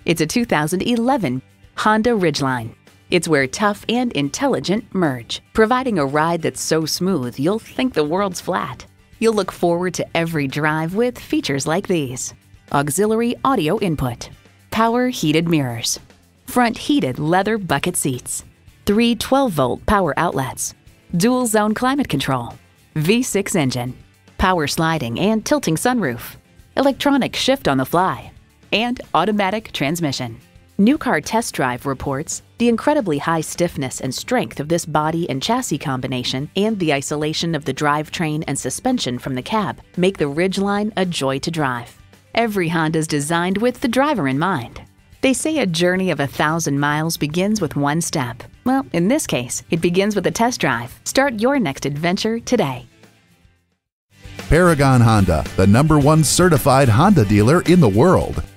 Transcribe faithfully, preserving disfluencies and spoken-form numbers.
It's a two thousand eleven Honda Ridgeline. It's where tough and intelligent merge, providing a ride that's so smooth you'll think the world's flat. You'll look forward to every drive with features like these: auxiliary audio input, power heated mirrors, front heated leather bucket seats, three twelve volt power outlets, dual zone climate control, V six engine, power sliding and tilting sunroof, electronic shift on the fly, and automatic transmission. New Car Test Drive reports the incredibly high stiffness and strength of this body and chassis combination and the isolation of the drivetrain and suspension from the cab make the Ridgeline a joy to drive. Every Honda is designed with the driver in mind. They say a journey of a thousand miles begins with one step. Well, in this case, it begins with a test drive. Start your next adventure today. Paragon Honda, the number one certified Honda dealer in the world.